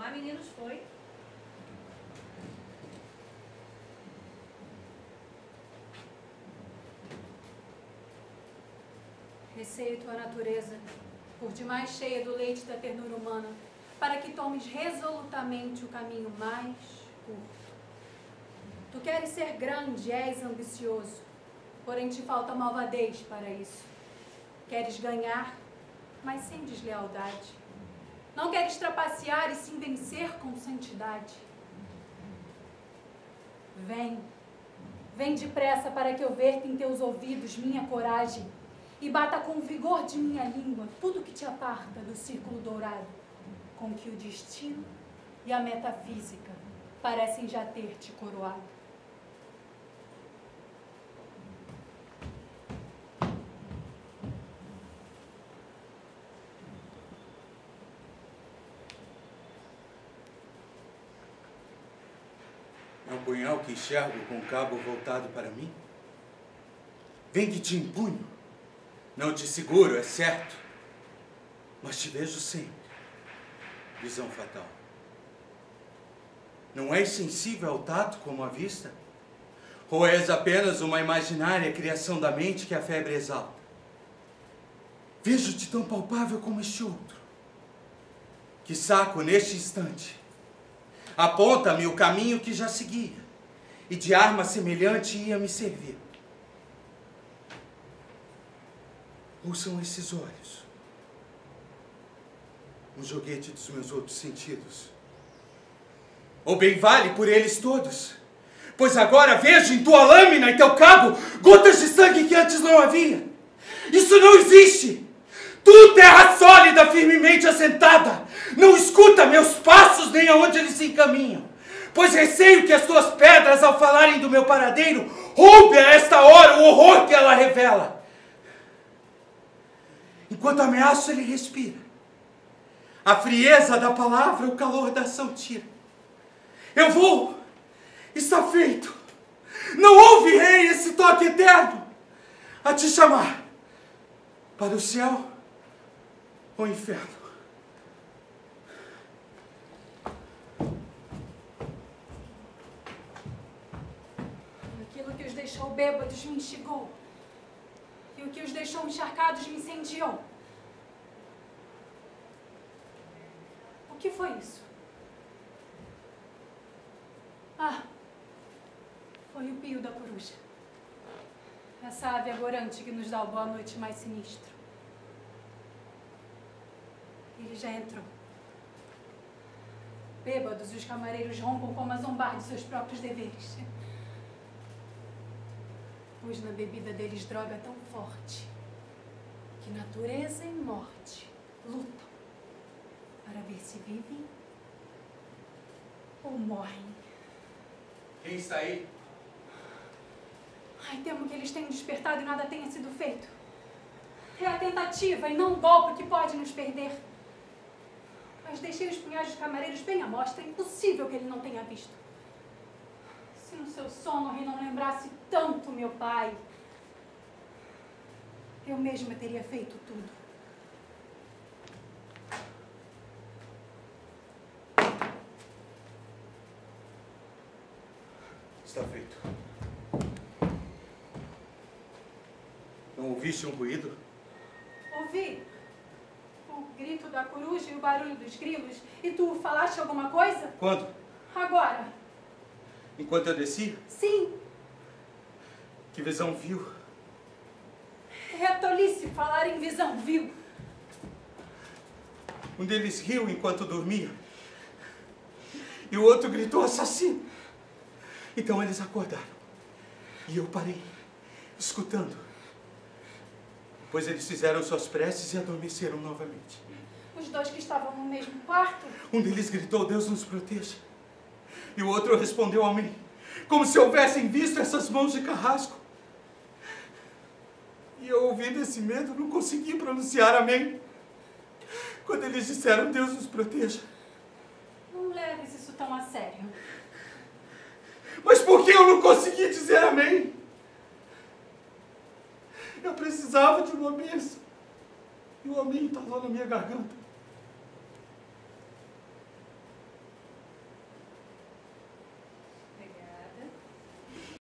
lá, meninos, foi. Receio tua natureza, por demais cheia do leite da ternura humana, para que tomes resolutamente o caminho mais curto. Tu queres ser grande, és ambicioso, porém te falta malvadez para isso. Queres ganhar, mas sem deslealdade. Não queres trapacear e sim vencer com santidade. Vem depressa para que eu verta em teus ouvidos minha coragem e bata com o vigor de minha língua tudo que te aparta do círculo dourado, com que o destino e a metafísica parecem já ter te coroado. É um punhal que enxergo com o cabo voltado para mim? Vem que te empunho. Não te seguro, é certo. Mas te vejo sempre. Visão fatal. Não és sensível ao tato como a vista? Ou és apenas uma imaginária criação da mente que a febre exalta? Vejo-te tão palpável como este outro. Que saco neste instante. Aponta-me o caminho que já seguia, e de arma semelhante ia me servir. Ou são esses olhos um joguete dos meus outros sentidos? Ou bem vale por eles todos, pois agora vejo em tua lâmina e teu cabo gotas de sangue que antes não havia. Isso não existe! Tu, terra sólida, firmemente assentada, não escuta meus passos nem aonde eles se encaminham, pois receio que as tuas pedras, ao falarem do meu paradeiro, roube a esta hora o horror que ela revela. Enquanto ameaço, ele respira. A frieza da palavra, o calor da ação tira. Eu vou, está feito. Não houve, rei, esse toque eterno a te chamar para o céu ou inferno. Aquilo que os deixou bêbados me instigou, e o que os deixou encharcados me incendiou. O que foi isso? Ah, foi o pio da coruja. Essa ave agorante que nos dá o boa noite mais sinistro. Ele já entrou. Bêbados, os camareiros rompam como a zombar de seus próprios deveres. Pois na bebida deles droga tão forte que natureza e morte lutam para ver se vivem ou morrem. Quem está aí? Ai, temo que eles tenham despertado e nada tenha sido feito. É a tentativa e não o golpe que pode nos perder. Mas deixei os punhais dos camareiros bem à mostra. É impossível que ele não tenha visto. Se no seu sono o rei não lembrasse tanto meu pai, eu mesma teria feito tudo. Está feito. Não ouviste um ruído? Ouvi o grito da coruja e o barulho dos grilos. E tu falaste alguma coisa? Quando? Agora. Enquanto eu descia? Sim. Que visão viu? É tolice falar em visão, viu? Um deles riu enquanto dormia. E o outro gritou assassino. Então eles acordaram. E eu parei, escutando. Pois eles fizeram suas preces e adormeceram novamente. Os dois que estavam no mesmo quarto? Um deles gritou, Deus nos proteja. E o outro respondeu, amém. Como se houvessem visto essas mãos de carrasco. E eu, ouvindo esse medo, não consegui pronunciar amém. Quando eles disseram, Deus nos proteja. Não leves isso tão a sério. Mas por que eu não consegui dizer amém? Eu precisava de uma bênção. E o amém está lá na minha garganta.